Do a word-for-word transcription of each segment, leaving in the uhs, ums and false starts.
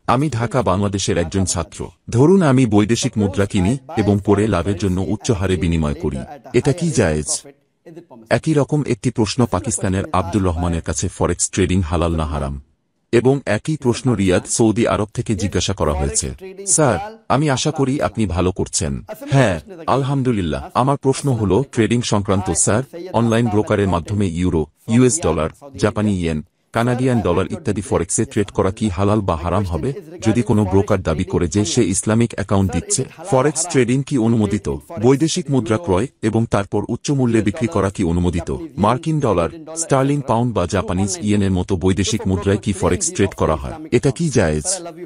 আমি ঢাকা বাংলাদেশের একজন ছাত্র। ধরুন আমি বৈদেশিক মুদ্রা কিনি এবং পরে লাভের জন্য উচ্চ হারে বিনিময় করি, এটা কি জায়েজ? একই রকম একটি প্রশ্ন পাকিস্তানের আব্দুর রহমানের কাছে, ফরেক্স ট্রেডিং হালাল না হারাম? এবং একই প্রশ্ন রিয়াদ, সৌদি আরব থেকে জিজ্ঞাসা করা হয়েছে। স্যার, আমি আশা করি আপনি ভালো করছেন। হ্যাঁ, আলহামদুলিল্লাহ। আমার প্রশ্ন হল ট্রেডিং সংক্রান্ত স্যার। অনলাইন ব্রোকারের মাধ্যমে ইউরো, ইউএস ডলার, জাপানি ইয়েন, কানাডিয়ান ডলার ইত্যাদি ফরেক্সে ট্রেড করা কি হালাল বা হারাম হবে? যদি কোনো ব্রোকার দাবি করে যে সে ইসলামিক অ্যাকাউন্ট দিচ্ছে, ফরেক্স ট্রেডিং কি অনুমোদিত? বৈদেশিক মুদ্রা ক্রয় এবং তারপর উচ্চ মূল্যে বিক্রি করা কি অনুমোদিত? মার্কিন ডলার, স্টার্লিং পাউন্ড বা জাপানিজ ইয়েনের মতো বৈদেশিক মুদ্রায় কি ফরেক্স ট্রেড করা হয়? এটা কি জায়েজ?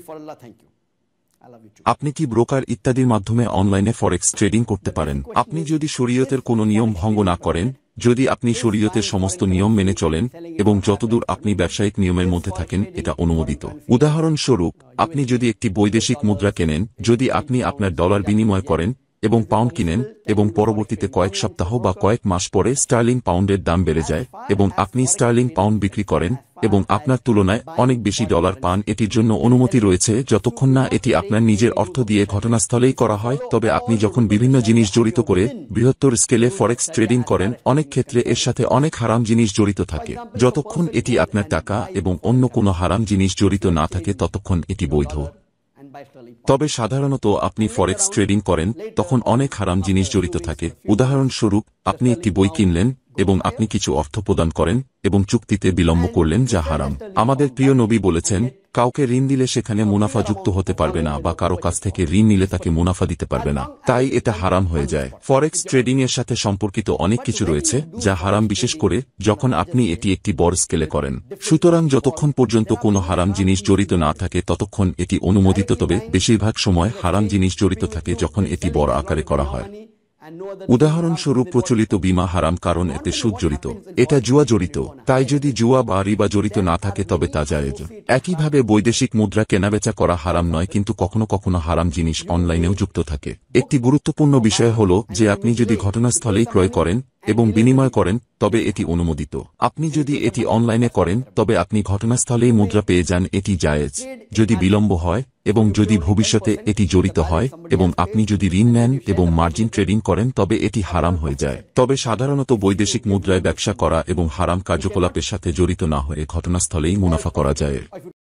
আপনি কি ব্রোকার ইত্যাদির মাধ্যমে অনলাইনে ফরেক্স ট্রেডিং করতে পারেন? আপনি যদি শরীয়তের কোনো নিয়ম ভঙ্গ না করেন, যদি আপনি শরীয়তের সমস্ত নিয়ম মেনে চলেন এবং যতদূর আপনি ব্যবসায়িক নিয়মের মধ্যে থাকেন, এটা অনুমোদিত। উদাহরণস্বরূপ, আপনি যদি একটি বৈদেশিক মুদ্রা কেনেন, যদি আপনি আপনার ডলার বিনিময় করেন এবং পাউন্ড কিনেন এবং পরবর্তীতে কয়েক সপ্তাহ বা কয়েক মাস পরে স্টার্লিং পাউন্ডের দাম বেড়ে যায় এবং আপনি স্টার্লিং পাউন্ড বিক্রি করেন এবং আপনার তুলনায় অনেক বেশি ডলার পান, এটির জন্য অনুমতি রয়েছে যতক্ষণ না এটি আপনার নিজের অর্থ দিয়ে ঘটনাস্থলেই করা হয়। তবে আপনি যখন বিভিন্ন জিনিস জড়িত করে বৃহত্তর স্কেলে ফরেক্স ট্রেডিং করেন, অনেক ক্ষেত্রে এর সাথে অনেক হারাম জিনিস জড়িত থাকে। যতক্ষণ এটি আপনার টাকা এবং অন্য কোনো হারাম জিনিস জড়িত না থাকে ততক্ষণ এটি বৈধ। তবে সাধারণত আপনি ফরেক্স ট্রেডিং করেন তখন অনেক হারাম জিনিস জড়িত থাকে। উদাহরণস্বরূপ, আপনি একটি বই কিনলেন এবং আপনি কিছু অর্থ প্রদান করেন এবং চুক্তিতে বিলম্ব করলেন, যা হারাম। আমাদের প্রিয় নবী বলেছেন, কাউকে ঋণ দিলে সেখানে মুনাফা যুক্ত হতে পারবে না বা কারো কাছ থেকে ঋণ নিলে তাকে মুনাফা দিতে পারবে না, তাই এটা হারাম হয়ে যায়। ফরেক্স ট্রেডিং এর সাথে সম্পর্কিত অনেক কিছু রয়েছে যা হারাম, বিশেষ করে যখন আপনি এটি একটি বড় স্কেলে করেন। সুতরাং যতক্ষণ পর্যন্ত কোনো হারাম জিনিস জড়িত না থাকে ততক্ষণ এটি অনুমোদিত। তবে বেশিরভাগ সময় হারাম জিনিস জড়িত থাকে যখন এটি বড় আকারে করা হয়। উদাহরণস্বরূপ, প্রচলিত বীমা হারাম কারণ এতে সুদ জড়িত, এটা জুয়া জড়িত। তাই যদি জুয়া বা রিবা জড়িত না থাকে তবে তা জায়েজ। একইভাবে বৈদেশিক মুদ্রা কেনাবেচা করা হারাম নয়, কিন্তু কখনো কখনো হারাম জিনিস অনলাইনেও যুক্ত থাকে। একটি গুরুত্বপূর্ণ বিষয় হল যে আপনি যদি ঘটনাস্থলেই ক্রয় করেন এবং বিনিময় করেন তবে এটি অনুমোদিত। আপনি যদি এটি অনলাইনে করেন তবে আপনি ঘটনাস্থলেই মুদ্রা পেয়ে যান, এটি জায়েজ। যদি বিলম্ব হয় এবং যদি ভবিষ্যতে এটি জড়িত হয় এবং আপনি যদি ঋণ নেন এবং মার্জিন ট্রেডিং করেন তবে এটি হারাম হয়ে যায়। তবে সাধারণত বৈদেশিক মুদ্রায় ব্যবসা করা এবং হারাম কার্যকলাপের সাথে জড়িত না হয়ে ঘটনাস্থলেই মুনাফা করা যায়।